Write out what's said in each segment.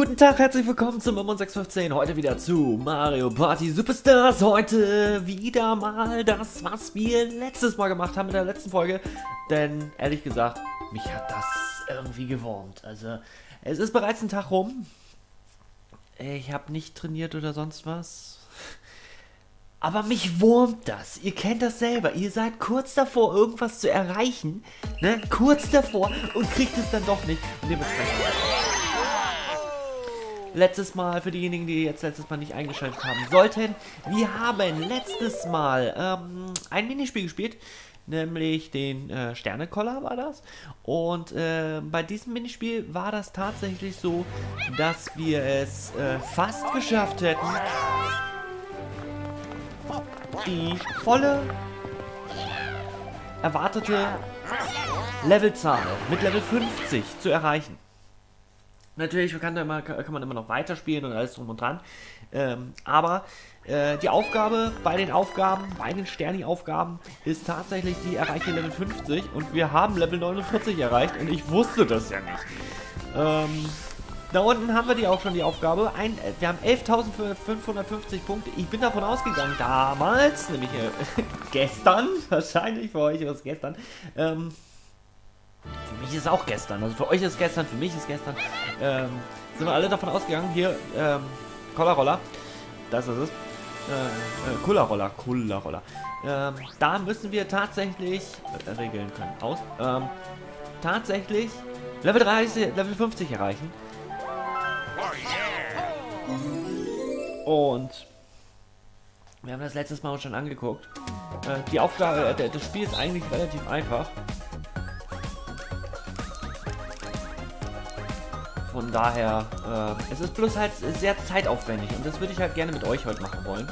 Guten Tag, herzlich willkommen zum Mommon615. Heute wieder zu Mario Party Superstars. Heute wieder mal das, was wir letztes Mal gemacht haben in der letzten Folge. Denn, ehrlich gesagt, mich hat das irgendwie gewurmt. Also, es ist bereits ein Tag rum. Ich habe nicht trainiert oder sonst was. Aber mich wurmt das. Ihr kennt das selber. Ihr seid kurz davor, irgendwas zu erreichen. Ne? Kurz davor und kriegt es dann doch nicht. Und dementsprechend. Letztes Mal, für diejenigen, die jetzt letztes Mal nicht eingeschaltet haben sollten, wir haben letztes Mal ein Minispiel gespielt, nämlich den Sternekoller war das. Und bei diesem Minispiel war das tatsächlich so, dass wir es fast geschafft hätten, die volle erwartete Levelzahl mit Level 50 zu erreichen. Natürlich kann man immer noch weiterspielen und alles drum und dran. Aber die Aufgabe bei den Sterni-Aufgaben ist tatsächlich die erreiche Level 50 und wir haben Level 49 erreicht und ich wusste das ja nicht. Da unten haben wir die auch schon, die Aufgabe. Wir haben 11.550 Punkte. Ich bin davon ausgegangen, damals, nämlich gestern, wahrscheinlich für euch war es gestern, für mich ist auch gestern, also für euch ist gestern, für mich ist gestern, sind wir alle davon ausgegangen, hier, Collarroller, das ist es, Kullerroller, da müssen wir tatsächlich, regeln können, tatsächlich Level 30, Level 50 erreichen. Und wir haben das letztes Mal schon angeguckt. Die Aufgabe, das Spiel ist eigentlich relativ einfach. Von daher, es ist bloß halt sehr zeitaufwendig und das würde ich halt gerne mit euch heute machen wollen.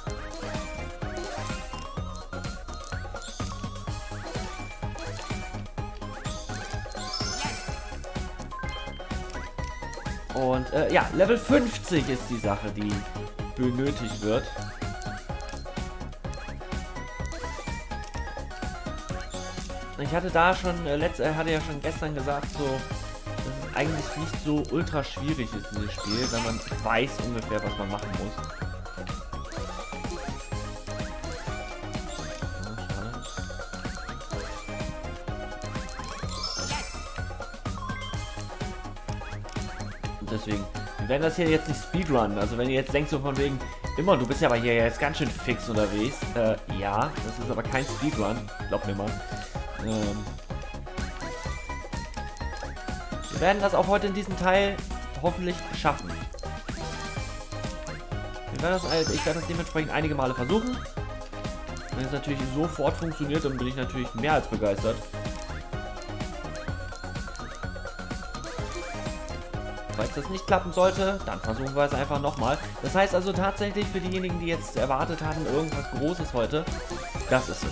Und ja, Level 50 ist die Sache, die benötigt wird. Ich hatte da schon, hatte ja schon gestern gesagt, so, dass es eigentlich nicht so ultra schwierig ist, dieses Spiel, wenn man weiß ungefähr, was man machen muss. Deswegen, wir werden das hier jetzt nicht speedrunnen. Also wenn ihr jetzt denkt so von wegen, immer, du bist ja aber hier jetzt ganz schön fix unterwegs. Ja, das ist aber kein Speedrun. Glaubt mir mal. Wir werden das auch heute in diesem Teil hoffentlich schaffen. Ich werde das dementsprechend einige Male versuchen. Wenn es natürlich sofort funktioniert, dann bin ich natürlich mehr als begeistert. Falls das nicht klappen sollte, dann versuchen wir es einfach nochmal. Das heißt also tatsächlich für diejenigen, die jetzt erwartet haben, irgendwas Großes heute, das ist es.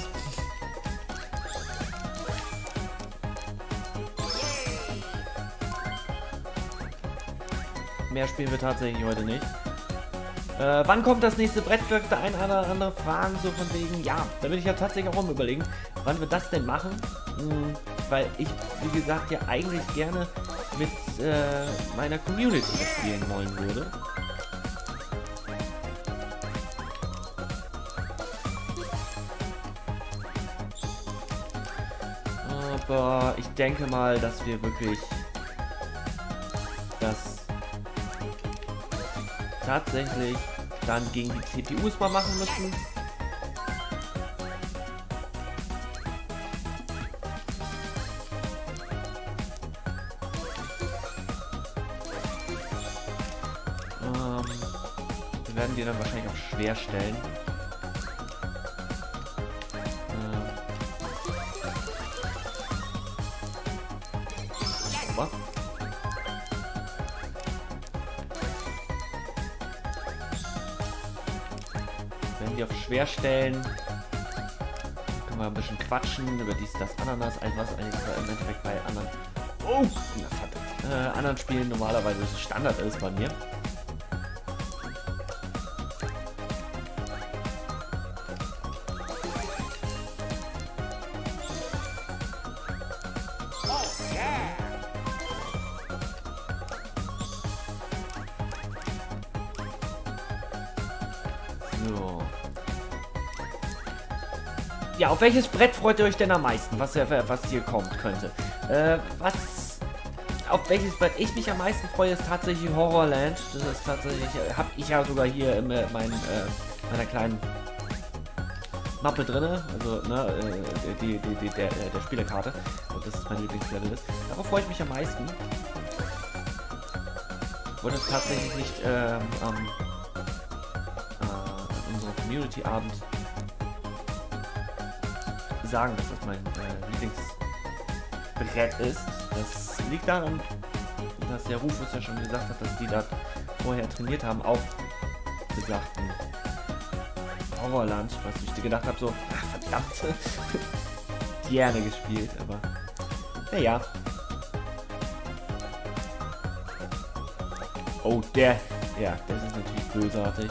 Mehr spielen wir tatsächlich heute nicht. Wann kommt das nächste Brett? Wird da ein oder andere fragen, so von wegen, ja, da bin ich ja tatsächlich auch überlegen, wann wir das denn machen. Weil ich, wie gesagt, ja eigentlich gerne mit meiner Community spielen wollen würde. Aber ich denke mal, dass wir wirklich das tatsächlich dann gegen die CPUs mal machen müssen. Wir werden die dann wahrscheinlich auf schwer stellen. Wenn die auf schwer stellen, können wir ein bisschen quatschen über dies, das, Ananas, was eigentlich im Endeffekt bei anderen, anderen Spielen normalerweise Standard ist bei mir. So. Ja, auf welches Brett freut ihr euch denn am meisten, was hier kommen könnte? Auf welches Brett ich mich am meisten freue, ist tatsächlich Horrorland. Das ist tatsächlich, habe ich ja sogar hier in meiner kleinen Mappe drin, also ne, der Spielerkarte. Und das ist mein Lieblingslevel ist. Darauf freue ich mich am meisten. Ich wollte es tatsächlich nicht unserem Community-Abend sagen, dass das mein Lieblingsbrett ist. Das liegt daran, dass der Rufus ja schon gesagt hat, dass die da vorher trainiert haben auf besagten Horrorland, was ich dir gedacht habe, so, ach verdammt, gerne gespielt, aber naja. Oh, das ist natürlich bösartig.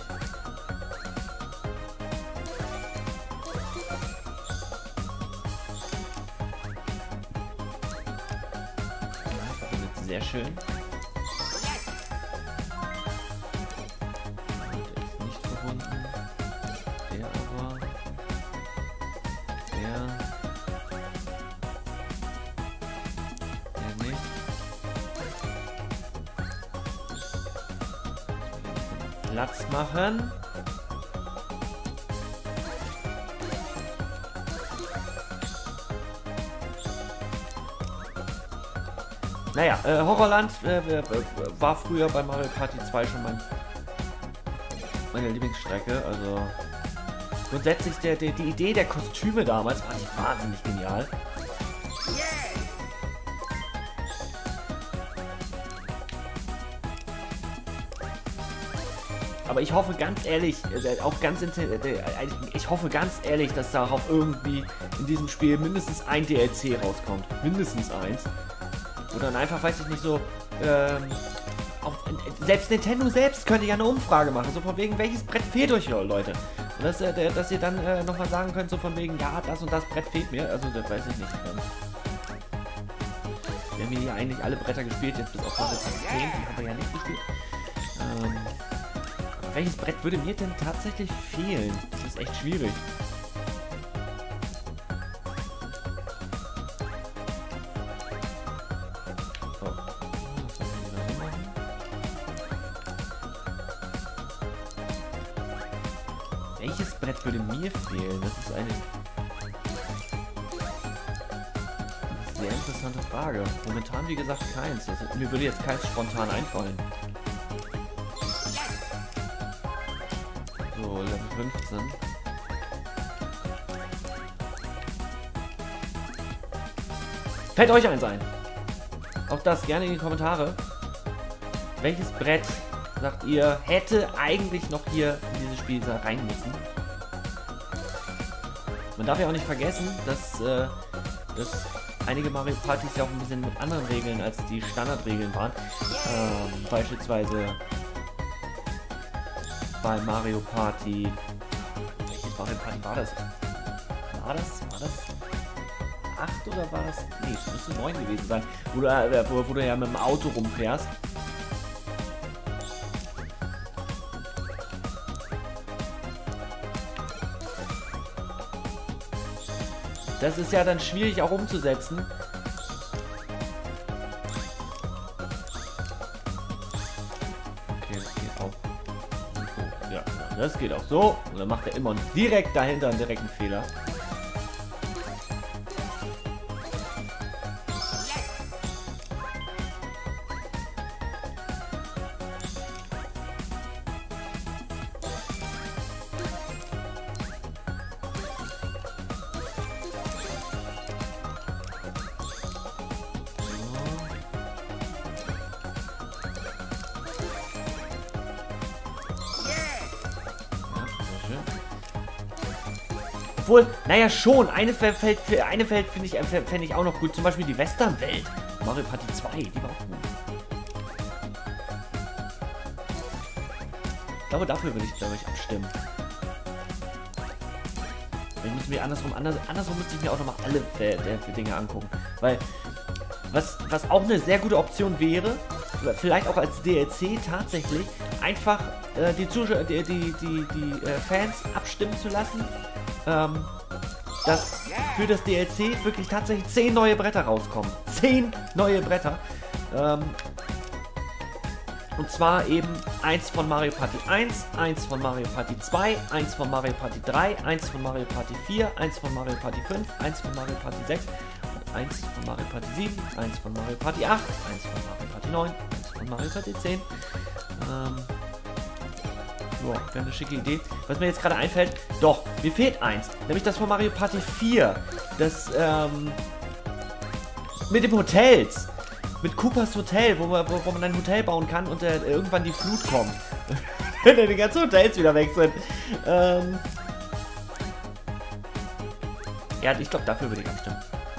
Sehr schön. Der ist nicht verbunden. Der aber. Der nicht. Platz machen. Naja, Horrorland war früher bei Mario Party 2 schon meine Lieblingsstrecke. Also grundsätzlich die Idee der Kostüme damals war nicht wahnsinnig genial. Aber ich hoffe ganz ehrlich, ich hoffe ganz ehrlich, dass darauf irgendwie in diesem Spiel mindestens ein DLC rauskommt. Mindestens eins. Oder dann einfach, weiß ich nicht, so, selbst Nintendo selbst könnte ja eine Umfrage machen, so von wegen, welches Brett fehlt euch, Leute? Und dass ihr dann nochmal sagen könnt, so von wegen, ja, das und das Brett fehlt mir, also das weiß ich nicht. Wir haben hier eigentlich alle Bretter gespielt, jetzt bis auf Level 10, die haben wir ja nicht gespielt. Aber welches Brett würde mir denn tatsächlich fehlen? Das ist echt schwierig. Welches Brett würde mir fehlen? Das ist eine sehr interessante Frage. Momentan, wie gesagt, keins. Also, mir würde jetzt keins spontan einfallen. So, Level 15. Fällt euch eins ein? Auch das gerne in die Kommentare. Welches Brett, sagt ihr, hätte eigentlich noch hier in dieses Spiel rein müssen? Man darf ja auch nicht vergessen, dass einige Mario Partys ja auch ein bisschen mit anderen Regeln als die Standardregeln waren. Beispielsweise bei Mario Party. Welches Mario Party war das? War das 8 oder war das? Nee, es müsste 9 gewesen sein. Wo du ja mit dem Auto rumfährst. Das ist ja dann schwierig auch umzusetzen. Okay, das geht auch. So, ja, das geht auch so. Und dann macht er immer direkt dahinter einen direkten Fehler. Obwohl, naja schon, eine Feld fände ich auch noch gut. Zum Beispiel die Westernwelt. Mario Party 2, die war auch gut. Ich glaube, dafür würde ich, glaube ich, abstimmen. Dann müssen wir andersrum müsste ich mir auch nochmal alle Dinge angucken. Weil, was auch eine sehr gute Option wäre, vielleicht auch als DLC tatsächlich, einfach Fans abstimmen zu lassen, dass für das DLC wirklich tatsächlich 10 neue Bretter rauskommen. 10 neue Bretter. Und zwar eben eins von Mario Party 1, eins von Mario Party 2, eins von Mario Party 3, eins von Mario Party 4, eins von Mario Party 5, eins von Mario Party 6 und eins von Mario Party 7, eins von Mario Party 8, eins von Mario Party 9, eins von Mario Party 10. Wäre eine schicke Idee. Was mir jetzt gerade einfällt, doch, mir fehlt eins. Nämlich das von Mario Party 4. Das, mit dem Hotels. Mit Koopas Hotel, wo man ein Hotel bauen kann und irgendwann die Flut kommt. Wenn die ganzen Hotels wieder weg sind. Ja, ich glaube, dafür würde ich abstimmen.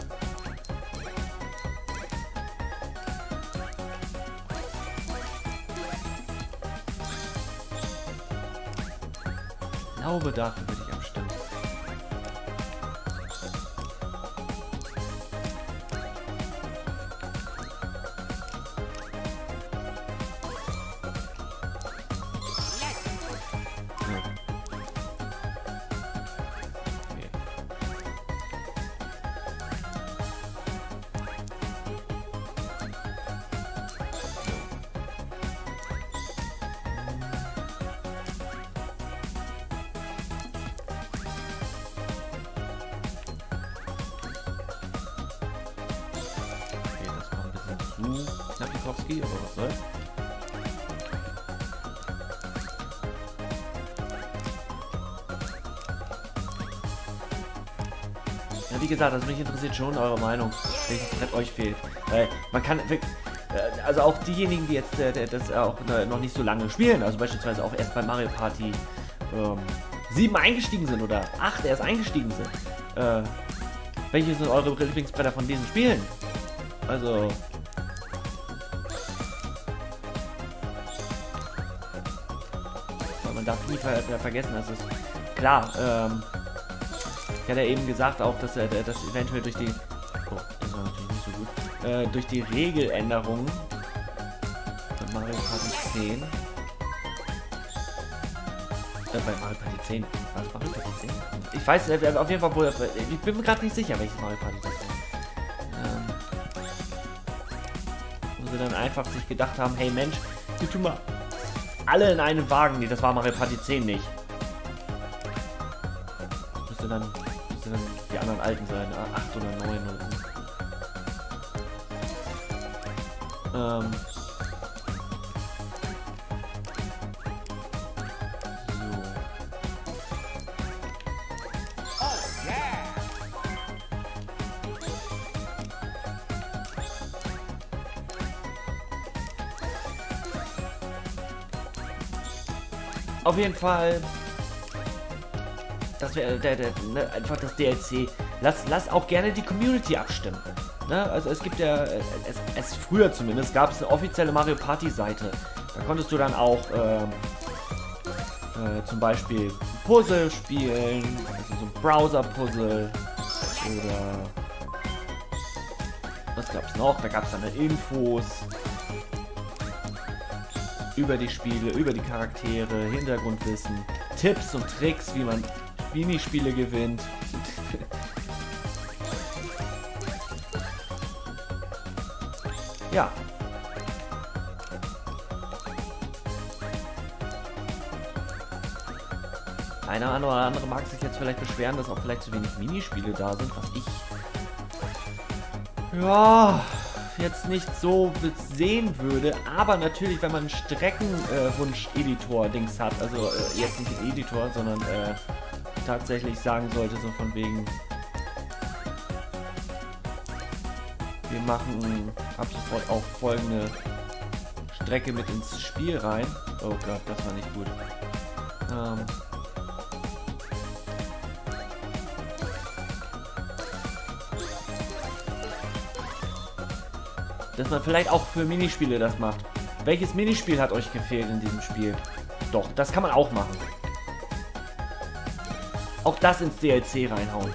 Ich glaube, dafür würde ich abstimmen. Knapikowski, aber was soll's. Ja, wie gesagt, also mich interessiert schon eure Meinung, welches Brett euch fehlt. Man kann, also auch diejenigen, die jetzt das auch noch nicht so lange spielen, also beispielsweise auch erst bei Mario Party 7 eingestiegen sind oder 8 erst eingestiegen sind. Welche sind eure Lieblingsbretter von diesen Spielen? Also... Man darf nie vergessen, dass es... Klar, ich hatte ja eben gesagt auch, dass das eventuell durch die... Oh, das war natürlich nicht so gut. Durch die Regeländerungen bei Mario Party 10... bei Mario Party 10... Was, Mario Party 10? Ich weiß auf jeden Fall, wo... Ich bin mir gerade nicht sicher, welches Mario Party das ist. Wo sie dann einfach sich gedacht haben, hey Mensch, wir tun mal alle in einen Wagen. Nee, das war Mario Party 10 nicht. Das müsste dann die anderen alten sein. 8 oder 9 oder so. Auf jeden Fall, das wäre ne, einfach das DLC. Lass auch gerne die Community abstimmen. Ne? Also es gibt ja, früher zumindest gab es eine offizielle Mario Party Seite. Da konntest du dann auch zum Beispiel Puzzle spielen, also so ein Browser-Puzzle oder was gab es noch? Da gab es dann Infos über die Spiele, über die Charaktere, Hintergrundwissen, Tipps und Tricks, wie man Minispiele gewinnt. Ja. Einer oder andere mag sich jetzt vielleicht beschweren, dass auch vielleicht zu wenig Minispiele da sind, was ich ja jetzt nicht so sehen würde, aber natürlich, wenn man einen Streckenwunsch-Editor-Dings hat, also jetzt nicht den Editor, sondern tatsächlich sagen sollte, so von wegen, wir machen ab sofort auch folgende Strecke mit ins Spiel rein. Oh Gott, das war nicht gut. Dass man vielleicht auch für Minispiele das macht. Welches Minispiel hat euch gefehlt in diesem Spiel? Doch, das kann man auch machen. Auch das ins DLC reinhauen.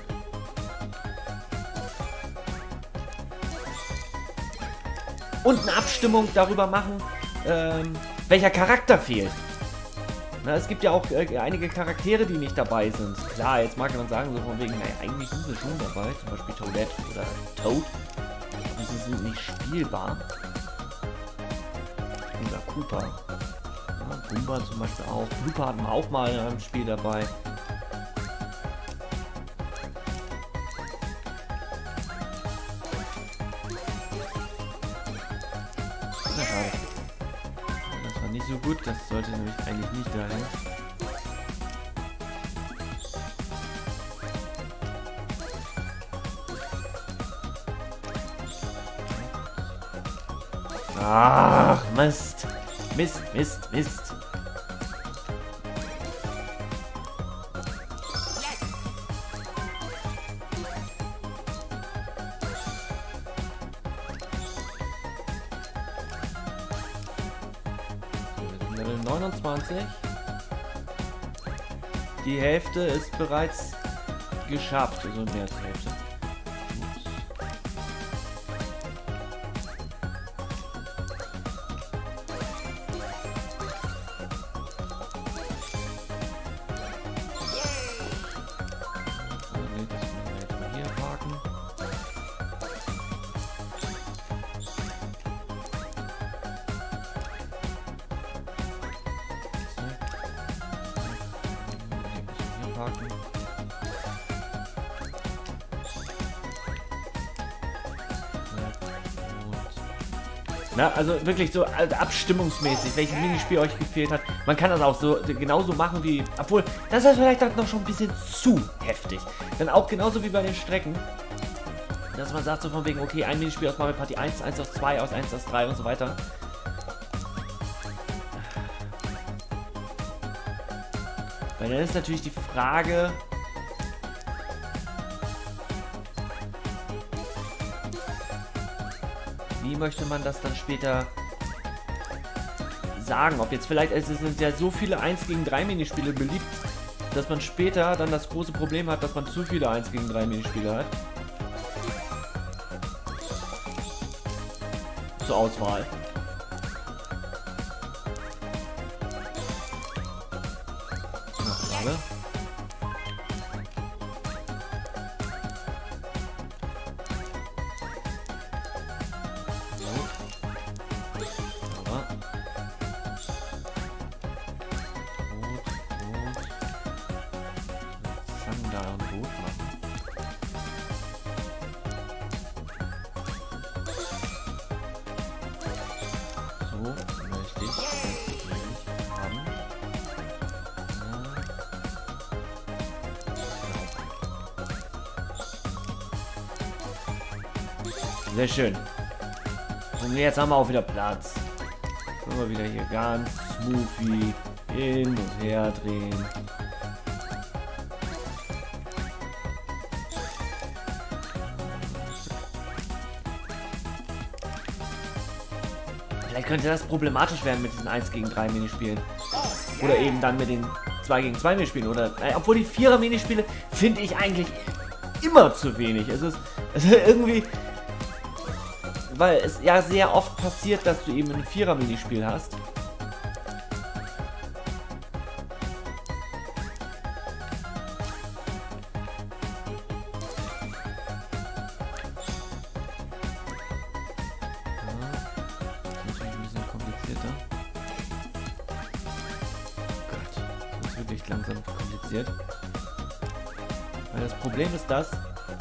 Und eine Abstimmung darüber machen, welcher Charakter fehlt. Na, es gibt ja auch einige Charaktere, die nicht dabei sind. Klar, jetzt mag man sagen, so von wegen, naja, eigentlich sind sie schon dabei. Zum Beispiel Toadette oder Toad. Aber sie sind nicht spielbar. Oder Koopa. Ja, Goomba zum Beispiel auch. Blooper hatten wir auch mal im Spiel dabei. Na, schade. Das war nicht so gut. Das sollte nämlich eigentlich nicht dahin. Ach, Mist. Mist, Mist, Mist. Level 29. Die Hälfte ist bereits geschafft. Also mehr als die Hälfte. Na, also wirklich so abstimmungsmäßig, welches Minispiel euch gefehlt hat. Man kann das auch so genauso machen wie, obwohl, das ist vielleicht noch schon ein bisschen zu heftig. Dann auch genauso wie bei den Strecken, dass man sagt so von wegen, okay, ein Minispiel aus Mario Party 1, 1 aus 2, aus 1 aus 3 und so weiter. Weil dann ist natürlich die Frage, wie möchte man das dann später sagen? Ob jetzt vielleicht, es sind ja so viele 1 gegen 3 Minispiele beliebt, dass man später dann das große Problem hat, dass man zu viele 1 gegen 3 Minispiele hat. Zur Auswahl. Ach, schade. Möchte ich haben. Sehr schön. Und jetzt haben wir auch wieder Platz. Können wir wieder hier ganz smoothie hin und her drehen. Vielleicht könnte das problematisch werden mit diesen 1 gegen 3 Minispielen. Oder eben dann mit den 2 gegen 2 Minispielen. Oder, obwohl die 4er Minispiele finde ich eigentlich immer zu wenig. Es ist irgendwie, weil es ja sehr oft passiert, dass du eben ein 4er Minispiel hast. Wirklich langsam kompliziert. Weil das Problem ist dass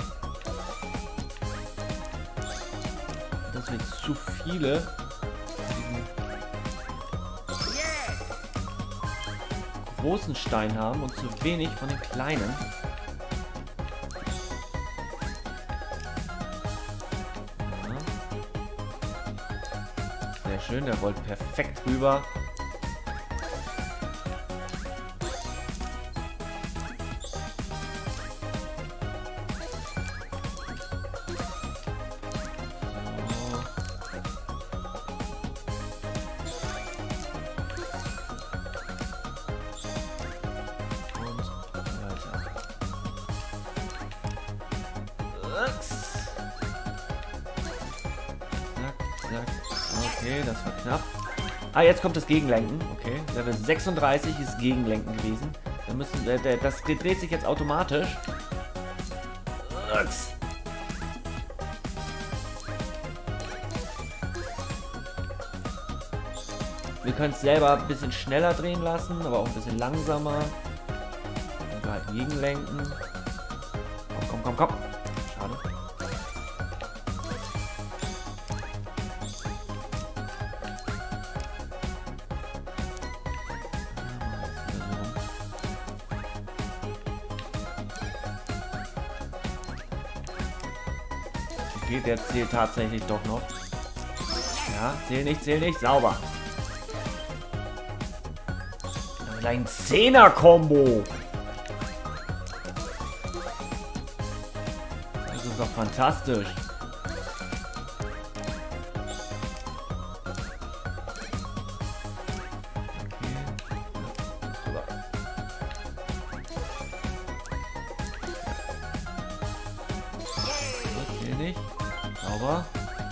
wir zu viele großen Stein haben und zu wenig von den kleinen. Ja. Sehr schön, der rollt perfekt rüber. Zack, zack. Okay, das war knapp. Ah, jetzt kommt das Gegenlenken. Okay, Level 36 ist Gegenlenken gewesen. Wir müssen, das dreht sich jetzt automatisch. Ups. Wir können es selber ein bisschen schneller drehen lassen, aber auch ein bisschen langsamer. Und wir halt gegenlenken. Komm, komm, komm, komm. Schade. Okay, der zählt tatsächlich doch noch. Ja, zähl nicht, sauber. Ein 10er-Kombo. Das ist doch fantastisch. Okay, nicht. Sauber.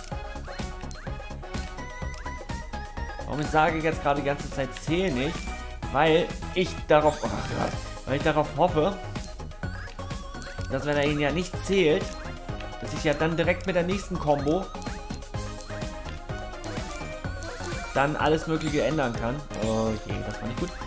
Warum ich sage jetzt gerade die ganze Zeit zähl nicht? Weil ich darauf, oh Gott, weil ich darauf hoffe, dass wenn er ihn ja nicht zählt, dass ich ja dann direkt mit der nächsten Combo dann alles Mögliche ändern kann. Okay, das war nicht gut.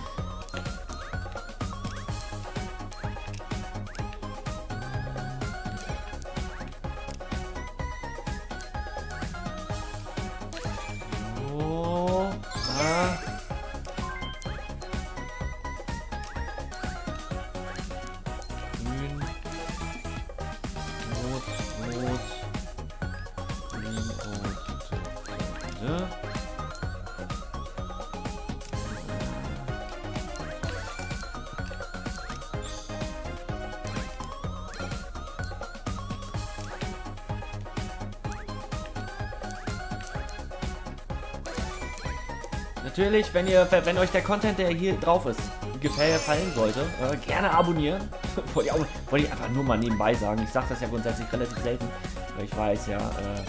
Natürlich, wenn euch der Content, der hier drauf ist, gefallen sollte, gerne abonnieren. Wollte ich einfach nur mal nebenbei sagen. Ich sage das ja grundsätzlich relativ selten, weil ich weiß ja,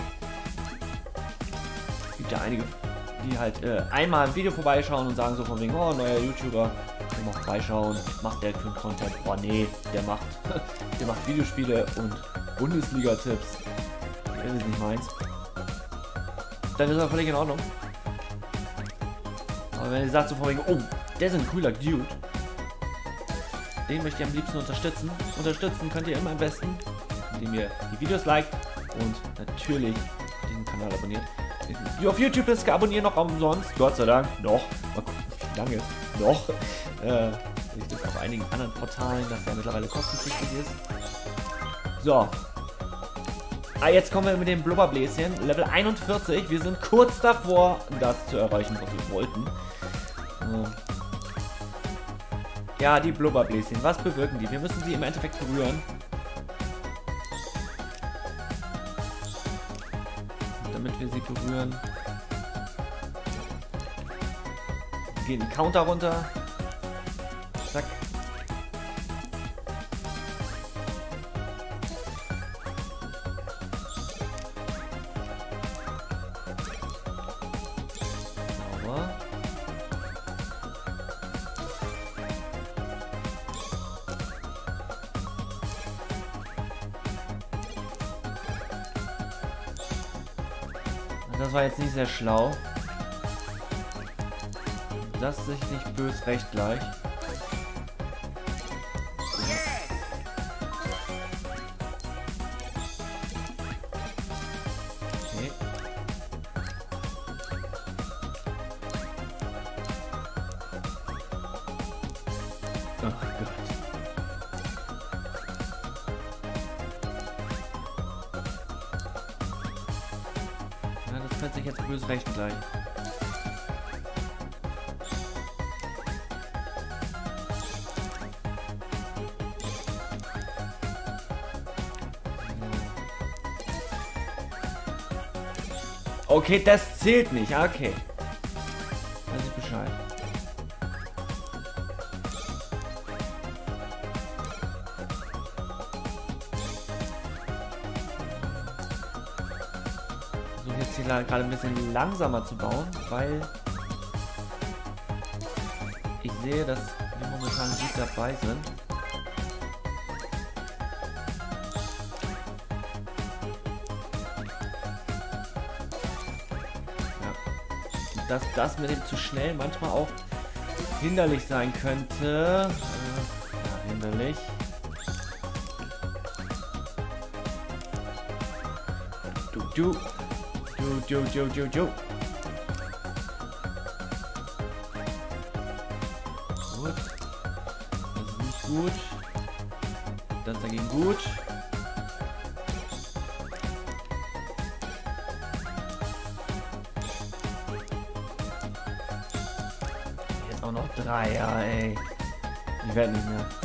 es gibt ja einige, die halt einmal ein Video vorbeischauen und sagen so von wegen, oh, neuer YouTuber, der macht vorbeischauen, macht der für den Content. Oh nee, der macht Videospiele und Bundesliga-Tipps. Das ist nicht meins. Dann ist er völlig in Ordnung. Aber wenn ihr sagt so von wegen, oh, der ist ein cooler Dude, den möchte ich am liebsten unterstützen. Unterstützen könnt ihr immer am besten, indem ihr die Videos liked und natürlich den Kanal abonniert. Auf YouTube ist abonnieren noch umsonst, Gott sei Dank, noch. Mal gucken, wie lange noch. Ich das auf einigen anderen Portalen, dass der mittlerweile kostenpflichtig ist. So. Ah, jetzt kommen wir mit dem Blubberbläschen. Level 41. Wir sind kurz davor, das zu erreichen, was wir wollten. Ja, die Blubberbläschen. Was bewirken die? Wir müssen sie im Endeffekt berühren. Und damit wir sie berühren, gehen die Counter runter. Zack. Das war jetzt nicht sehr schlau. Das sich nicht bös recht gleich. Okay. Ach Gott. Das könnte sich jetzt böse recht gleich. Okay, das zählt nicht. Okay. Weiß ich Bescheid. Jetzt hier gerade ein bisschen langsamer zu bauen, weil Ich sehe, dass wir momentan gut dabei sind. Ja. Dass das mit dem zu schnell manchmal auch hinderlich sein könnte. Ja, hinderlich. Du. Gut. Das ist nicht gut. Das dagegen gut. Jetzt auch noch 3, ja, ey. Ich werde nicht mehr.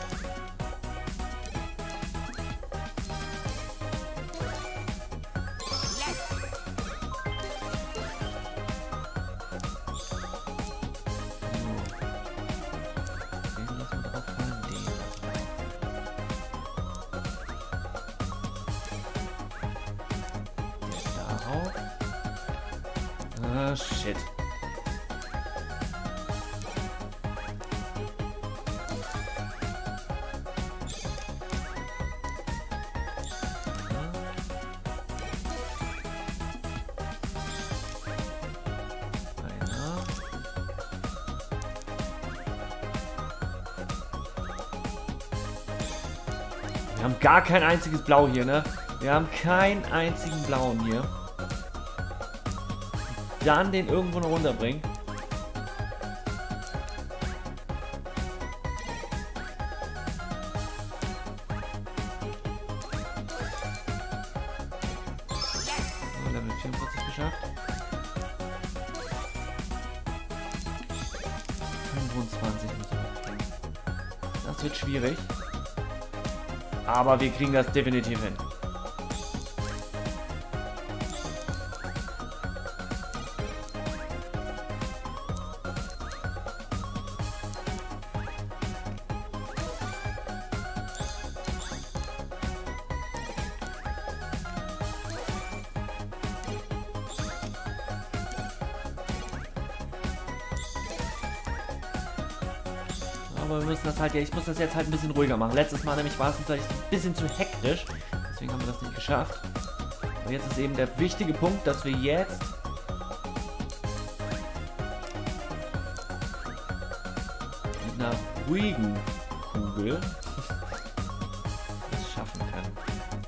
Ah, shit. Wir haben gar kein einziges Blau hier, ne? Wir haben keinen einzigen Blauen hier. Dann den irgendwo noch runterbringen. So, Level 44 geschafft. 25 müssen wir kriegen. Das wird schwierig. Aber wir kriegen das definitiv hin. Aber wir müssen das halt, ja, ich muss das jetzt halt ein bisschen ruhiger machen. Letztes Mal nämlich war es vielleicht ein bisschen zu hektisch. Deswegen haben wir das nicht geschafft. Aber jetzt ist eben der wichtige Punkt, dass wir jetzt mit einer ruhigen Kugel das schaffen können.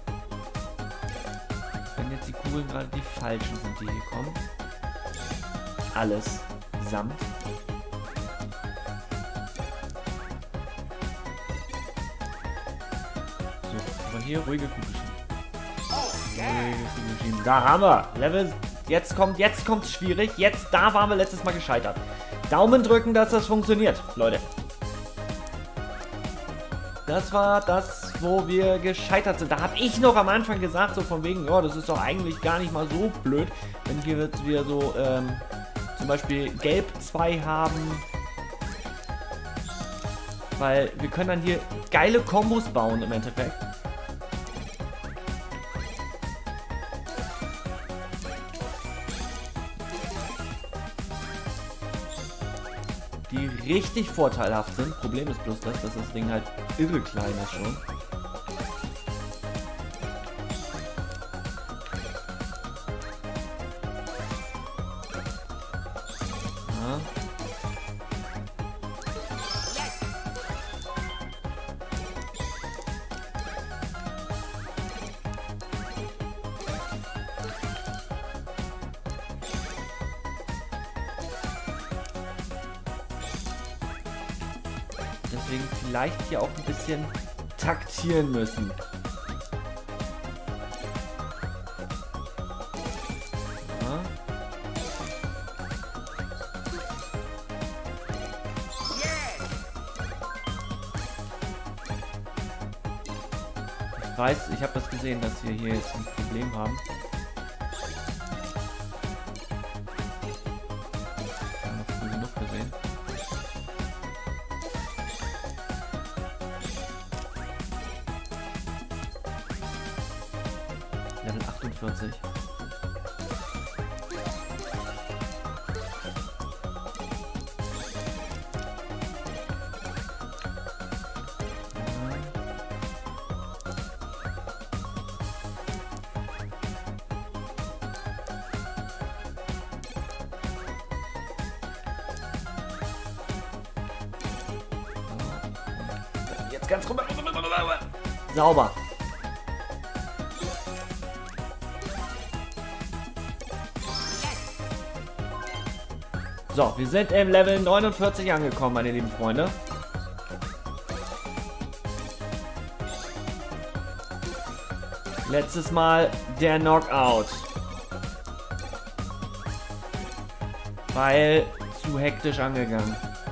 Wenn jetzt die Kugeln gerade die falschen sind, die hier kommen. Alles samt. Hier, ruhige Kugelchen. Da haben wir. Level. Jetzt kommt schwierig. Da waren wir letztes Mal gescheitert. Daumen drücken, dass das funktioniert, Leute. Das war das, wo wir gescheitert sind. Da habe ich noch am Anfang gesagt, so von wegen, ja, das ist doch eigentlich gar nicht mal so blöd, wenn wir so, zum Beispiel Gelb 2 haben. Weil wir können dann hier geile Kombos bauen im Endeffekt. Die richtig vorteilhaft sind. Problem ist bloß das, dass das Ding halt irre klein ist schon. Ja. Deswegen vielleicht hier auch ein bisschen taktieren müssen. Ja. Ich weiß, ich habe das gesehen, dass wir hier jetzt ein Problem haben. Ich habe noch früh genug gesehen. Level 48. Ganz rüber. Sauber. So, wir sind im Level 49 angekommen, meine lieben Freunde. Letztes Mal der Knockout. Weil zu hektisch angegangen.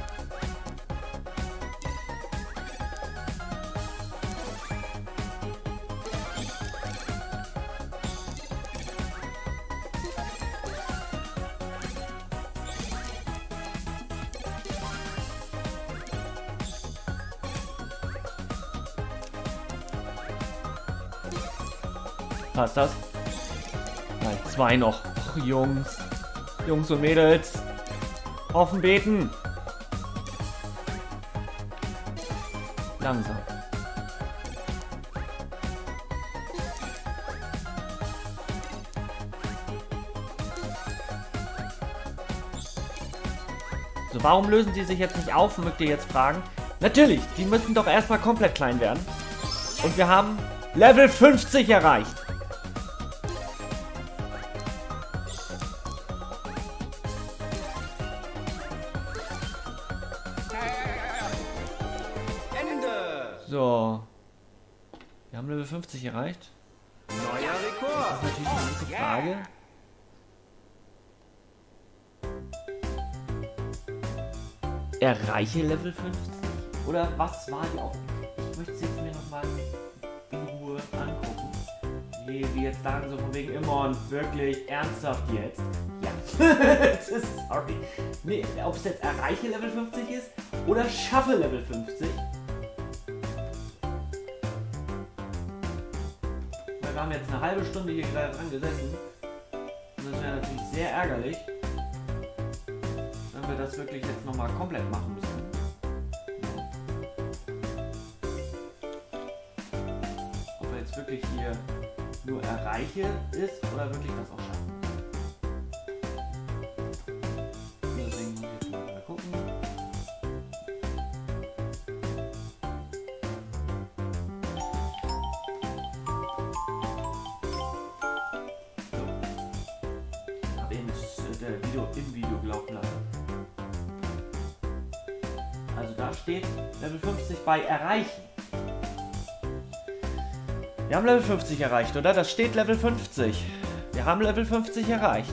Passt das? Nein, 2 noch. Och, Jungs. Jungs und Mädels. Offen beten. Langsam. So, warum lösen die sich jetzt nicht auf, mögt ihr jetzt fragen? Natürlich, die müssen doch erstmal komplett klein werden. Und wir haben Level 50 erreicht. So. Wir haben Level 50 erreicht. Neuer Rekord. Das ist natürlich die nächste Frage. Erreiche Level 50? Oder was war die Aufgabe? Ich möchte es jetzt mir nochmal in Ruhe angucken. Nee, wie jetzt sagen so von wegen Immon, wirklich ernsthaft jetzt? Ja. Sorry. Nee, ob es jetzt erreiche Level 50 ist oder schaffe Level 50. Wir haben jetzt eine halbe Stunde hier gerade dran gesessen. Und das wäre natürlich sehr ärgerlich, wenn wir das wirklich jetzt nochmal komplett machen müssen. Ob wir jetzt wirklich hier nur erreiche ist oder wirklich das auch schaffen. Deswegen muss ich jetzt mal gucken. Im Video gelaufen lassen. Also da steht Level 50 bei erreichen. Wir haben Level 50 erreicht, oder? Das steht Level 50. Wir haben Level 50 erreicht.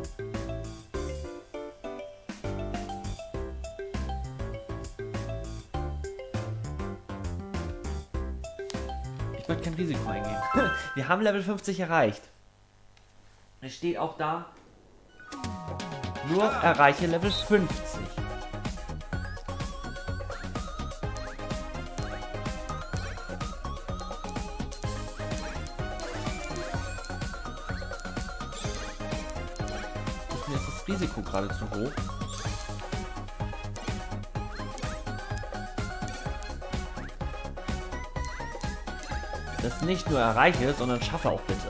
Ich möchte kein Risiko eingehen. Wir haben Level 50 erreicht. Es steht auch da, nur erreiche Level 50. Mir ist das Risiko gerade zu hoch. Das nicht nur erreiche, sondern schaffe auch bitte.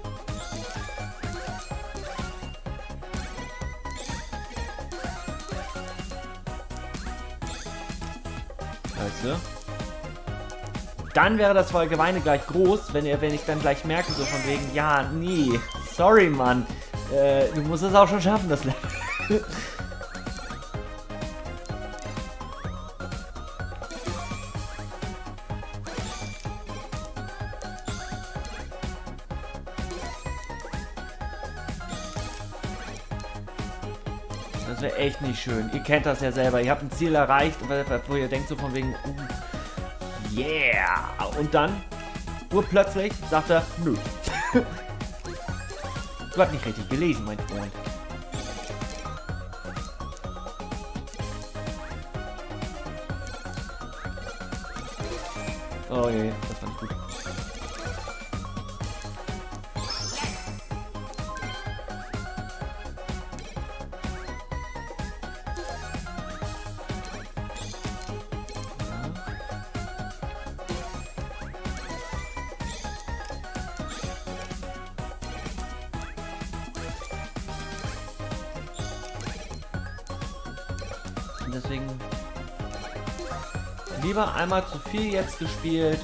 Dann wäre das Geweine gleich groß, wenn ich dann gleich merke, so von wegen, ja, nee, sorry, Mann, du musst es auch schon schaffen, das Level. Das wäre echt nicht schön. Ihr kennt das ja selber. Ihr habt ein Ziel erreicht, wo ihr denkt so von wegen, yeah. Und dann, urplötzlich, sagt er, nö. Du hast nicht richtig gelesen, mein Freund. Oh je, das fand ich gut. Deswegen Lieber einmal zu viel jetzt gespielt,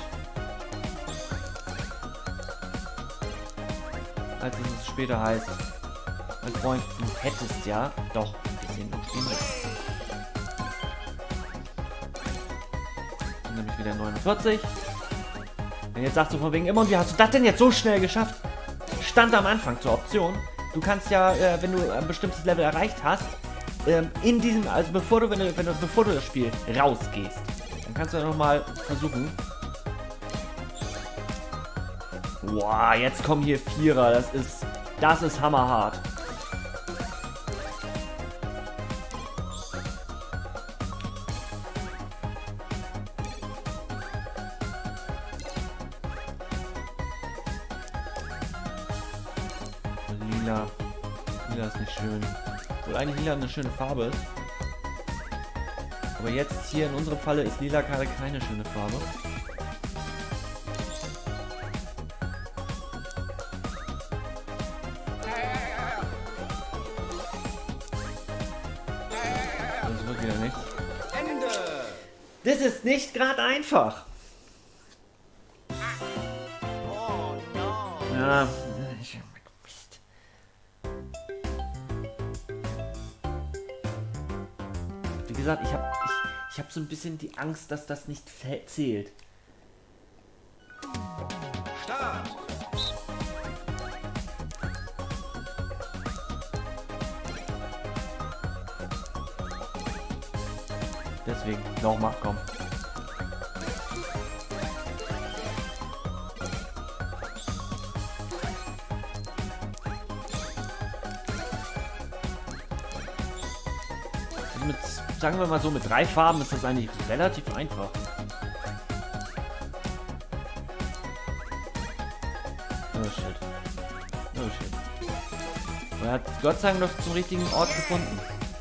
als dass es später heißt, mein Freund, du hättest ja doch ein bisschen noch spielen müssen. Nämlich wieder 49. Und jetzt sagst du von wegen immer, und wie hast du das denn jetzt so schnell geschafft? Stand am Anfang zur Option. Du kannst ja, wenn du ein bestimmtes Level erreicht hast, in diesem, also bevor du das Spiel rausgehst, dann kannst du ja nochmal versuchen. Boah, jetzt kommen hier Vierer, das ist hammerhart. Lila. Lila ist nicht schön. Obwohl eigentlich Lila eine schöne Farbe ist. Aber jetzt hier in unserem Falle ist Lila gerade keine schöne Farbe. Das wird wieder nichts. Ende. Das ist nicht gerade einfach. Oh no. Ja. Wie gesagt, ich hab so ein bisschen die Angst, dass das nicht zählt. Start. Deswegen, nochmal, komm. Mit, sagen wir mal so, mit 3 Farben ist das eigentlich relativ einfach. Oh shit. Oh shit. Er hat Gott sei Dank noch zum richtigen Ort gefunden.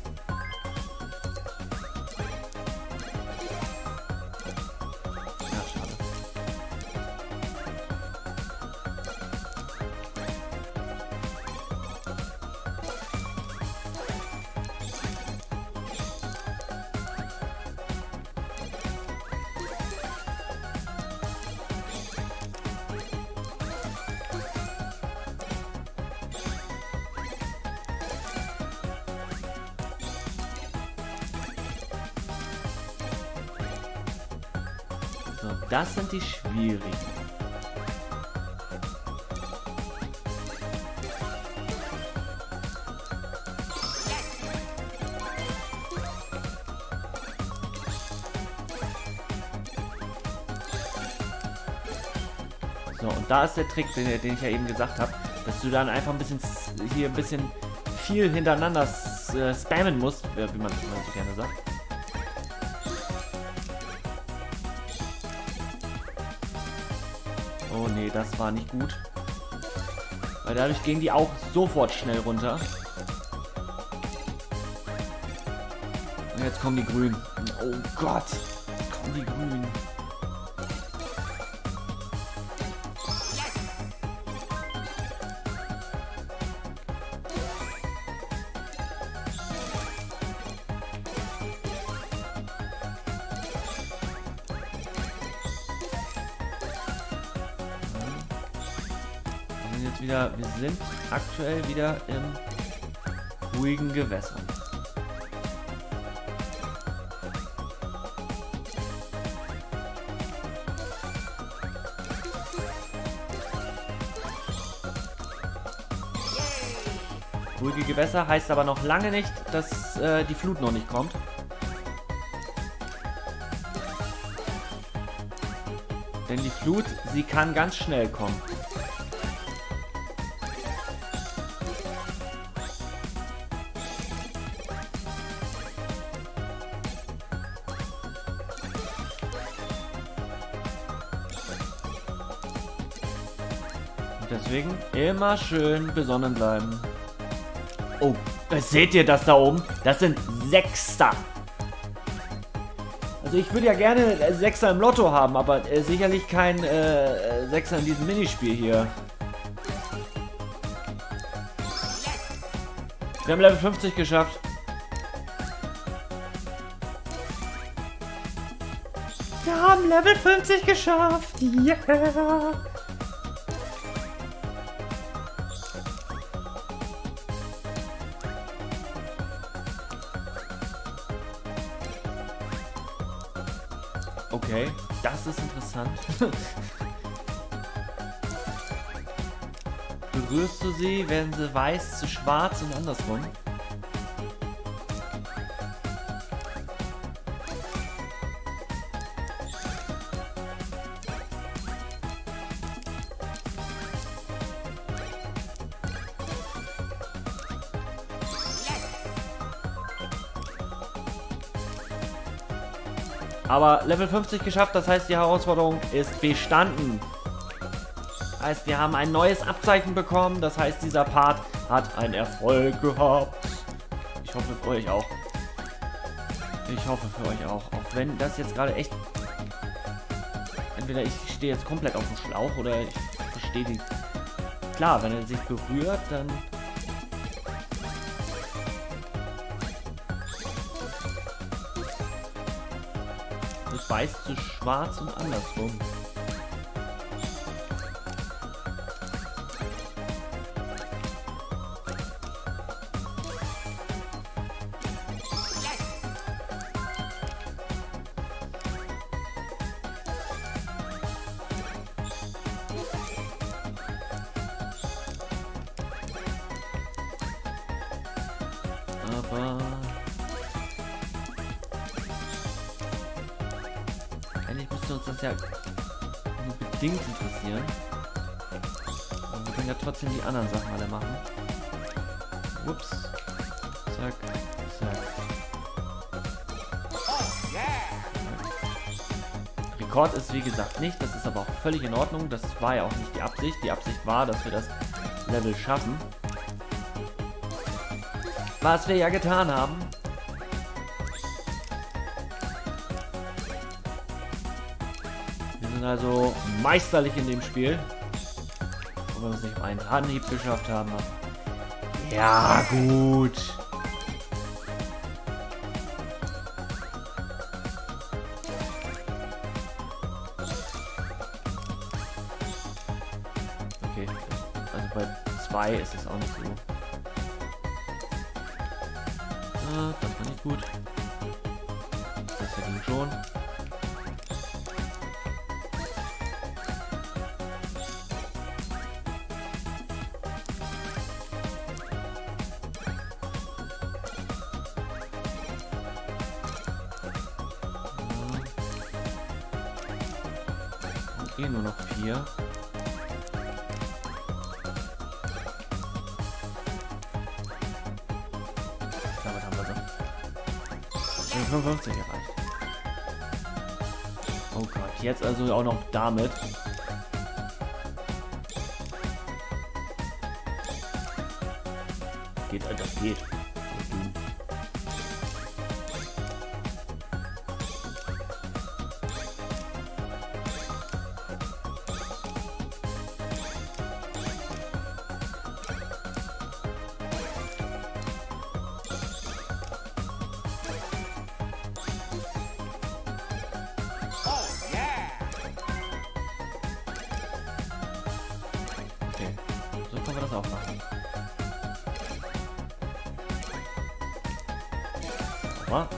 Ja, schade. So, das sind die schwierigen. So, und da ist der Trick, den ich ja eben gesagt habe, dass du dann einfach ein bisschen hier ein bisschen viel hintereinander spammen musst, wie man so gerne sagt. Oh nee, das war nicht gut. Weil dadurch gehen die auch sofort schnell runter. Und jetzt kommen die Grünen. Oh Gott, jetzt kommen die Grünen. Wir sind aktuell wieder im ruhigen Gewässer. Ruhige Gewässer heißt aber noch lange nicht, dass die Flut noch nicht kommt. Denn die Flut, sie kann ganz schnell kommen. Deswegen immer schön besonnen bleiben. Oh, seht ihr das da oben? Das sind Sechser. Also ich würde ja gerne Sechser im Lotto haben, aber sicherlich kein Sechser in diesem Minispiel hier. Wir haben Level 50 geschafft. Wir haben Level 50 geschafft. Yeah. Okay, das ist interessant. Berührst du sie, werden sie weiß zu schwarz und andersrum. Aber Level 50 geschafft, das heißt, die Herausforderung ist bestanden. Heißt, wir haben ein neues Abzeichen bekommen, das heißt, dieser Part hat einen Erfolg gehabt. Ich hoffe für euch auch. Ich hoffe für euch auch. Auch wenn das jetzt gerade echt... Entweder ich stehe jetzt komplett auf dem Schlauch oder ich verstehe die... Klar, wenn er sich berührt, dann... Das weiß zu schwarz und andersrum. Aber eigentlich müsste uns das ja nur bedingt interessieren. Aber wir können ja trotzdem die anderen Sachen alle machen. Ups. Zack, zack. Rekord ist wie gesagt nicht, das ist aber auch völlig in Ordnung. Das war ja auch nicht die Absicht. Die Absicht war, dass wir das Level schaffen. Was wir ja getan haben. Wir sind also meisterlich in dem Spiel. Obwohl wir es nicht auf einen Anhieb geschafft haben. Ja, gut. Okay, also bei 2 ist es auch nicht so. Das war nicht gut. Das ging schon. Okay, nur noch 4. Damit haben wir so 55 erreicht. Oh Gott, jetzt also auch noch damit. Geht, das geht. Okay, so können wir das auch machen. Aber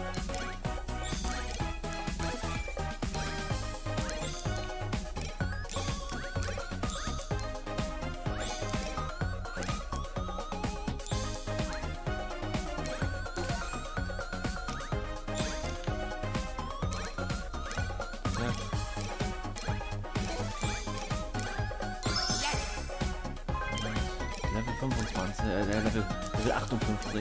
Level 25, Level 58.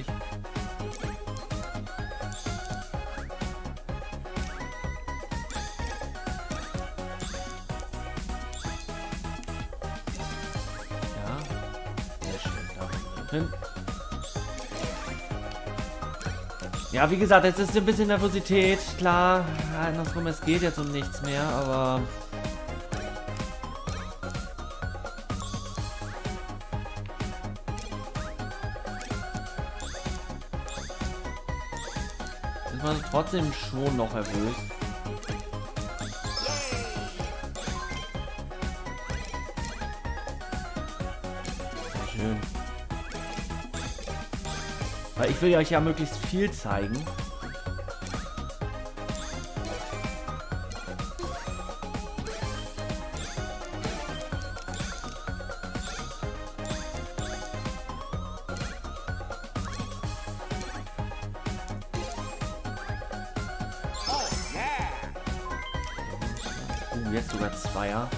Ja, sehr schön. Da hin. Ja, wie gesagt, jetzt ist ein bisschen Nervosität. Klar, andersrum, es geht jetzt um nichts mehr, aber... Ist man trotzdem schon noch nervös. schön. Weil ich will euch ja möglichst viel zeigen. Jetzt sogar Zweier.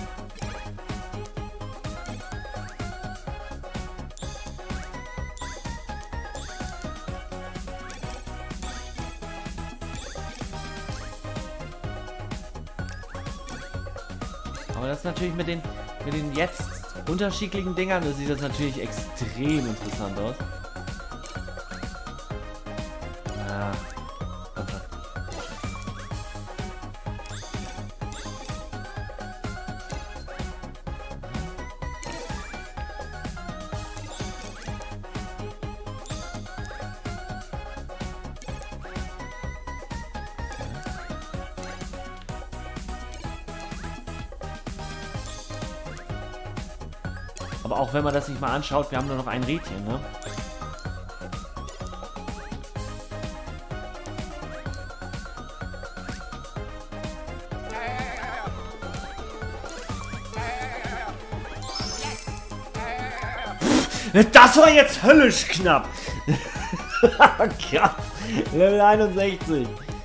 Aber das ist natürlich mit den jetzt unterschiedlichen Dingern, da sieht das natürlich extrem interessant aus. Ja. Aber auch wenn man das sich mal anschaut, wir haben nur noch ein Rädchen, ne? Das war jetzt höllisch knapp! Gott, Level 61.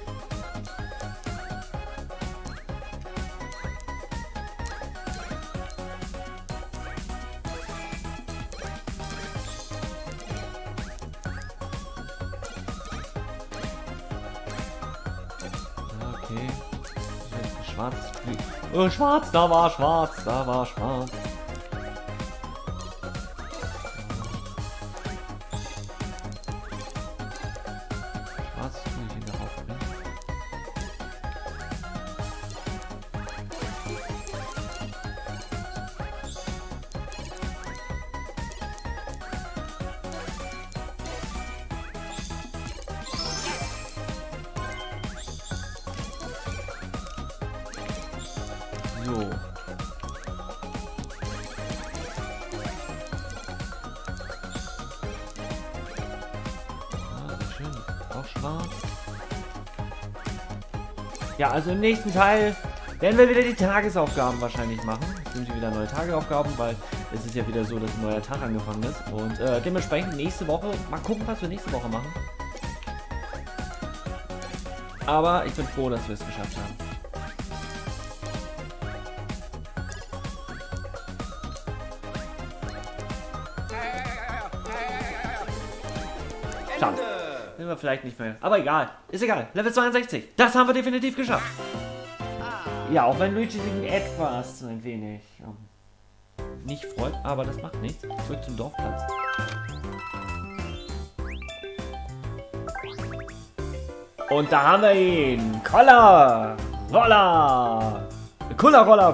Okay. Schwarz. Oh, schwarz, da war schwarz, da war schwarz. Schwarz will ich ihn darauf bringen. So. Ah, sehr schön. Auch schwarz. Ja, also im nächsten Teil werden wir wieder die Tagesaufgaben wahrscheinlich machen. Es sind wieder neue Tagesaufgaben, weil es ist ja wieder so, dass ein neuer Tag angefangen ist. Und dementsprechend nächste Woche, mal gucken, was wir nächste Woche machen. Aber ich bin froh, dass wir es geschafft haben. Schade. Sind wir vielleicht nicht mehr. Aber egal. Ist egal. Level 62. Das haben wir definitiv geschafft. Ja, auch wenn Luigi sich etwas ein wenig nicht freut. Aber das macht nichts. Zurück zum Dorfplatz. Und da haben wir ihn. Koller. Roller. Kuller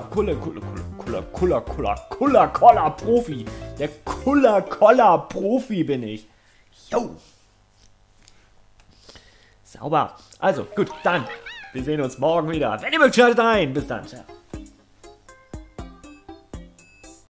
Profi. Der Kuller Profi bin ich. Jo. Sauber. Also, gut, dann. Wir sehen uns morgen wieder. Wenn ihr mögt, schaltet ein. Bis dann. Ciao.